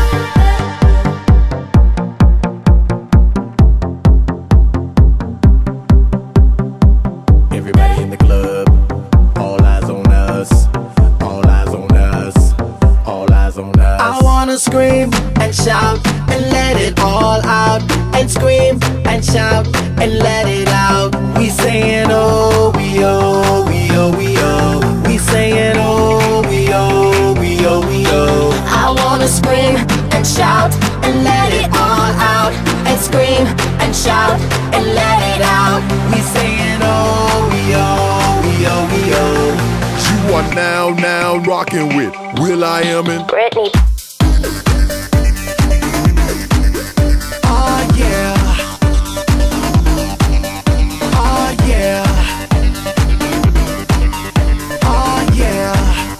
Everybody in the club, all eyes on us, all eyes on us, all eyes on us. I wanna scream and shout and let it all out, and scream and shout and let it out. We saying oh, we oh, we oh, we oh. We saying oh, we oh, we oh, we oh. I wanna scream and shout and let it all out, and scream and shout and let it out. We saying oh, we oh, we oh, we oh. You are now rocking with will.i.am and Britney. Oh yeah, oh yeah, oh yeah.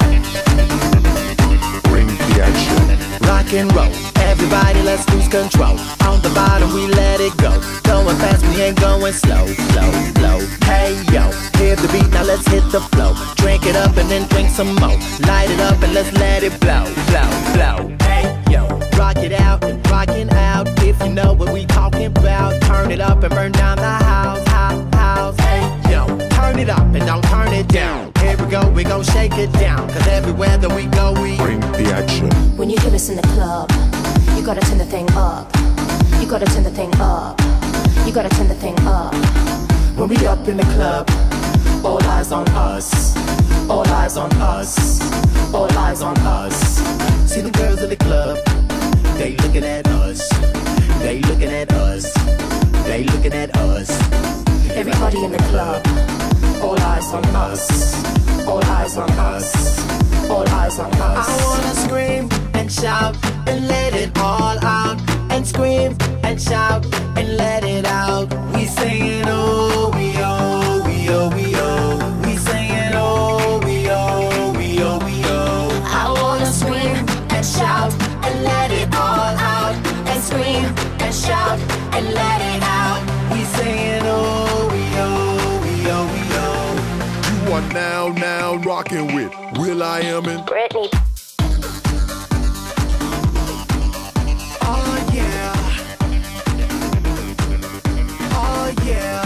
bring the action. Rock and roll, everybody let's lose control. On the bottom we let it go. Going fast, we ain't going slow, slow, slow. Hey yo, hear the beat, now let's hit the flow. Drink it up and then drink some more. Light it up and let's let it blow, blow, blow. Hey yo, rock it out and rockin' out. If you know what we talking about, turn it up and burn down the house, house. Hey yo, turn it up and don't turn it down. Here we go, we gon' shake it down, cause everywhere that we go we Bring the action. When you hear us in the club, you gotta turn the thing up. You gotta turn the thing up. You gotta turn the thing up. When we up in the club, all eyes on us, all eyes on us, all eyes on us. See the girls in the club, they looking at us, they looking at us, they looking at us. Everybody in the club, All eyes on us, all eyes on us, all eyes on us. I wanna scream and shout and let it all out, and scream and shout and let it out. We saying oh, we oh, we oh, we oh. We saying oh, we oh, we oh, we oh. I wanna scream and shout and let it all out, and scream and shout and let it out. We saying oh, we oh, we oh, we oh. You are now rocking with will.i.am and Britney. Oh yeah, oh yeah,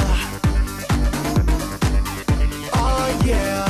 oh yeah.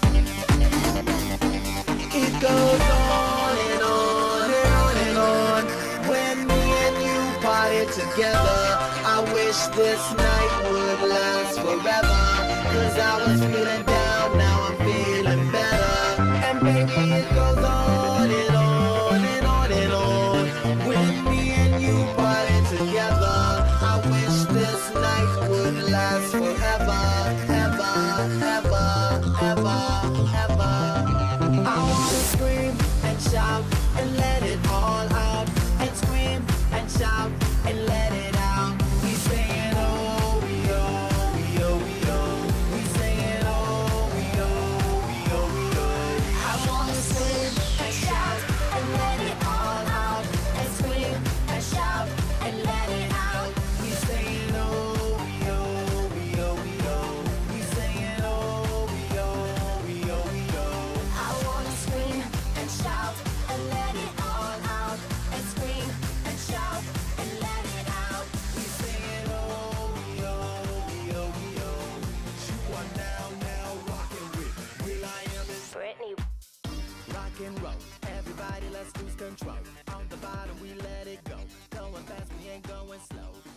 It goes on and on and on and on. When me and you party together, I wish this night would last forever. Cause I was feeling down, now I'm feeling better. And baby, it goes on and on and on and on. When me and you party together, I wish this night would last forever, ever, ever, ever, ever. I wanna scream and shout and let it all out, and scream and shout and let it out. We saying oh, we oh, we oh, we oh. We saying oh, we oh, we oh, we oh. I wanna scream and shout and let it all out, and scream and shout and let it out. We saying oh, we oh, we oh, we oh. We saying oh, we oh, we oh, we oh. I wanna scream and shout and let it all out, and scream and shout and let it out. We saying oh, we oh, we oh, we oh. You are now rocking with will.i.am and Britney. rock and roll. Everybody let's lose control. On the bottom we let it go. Going fast, we ain't going slow.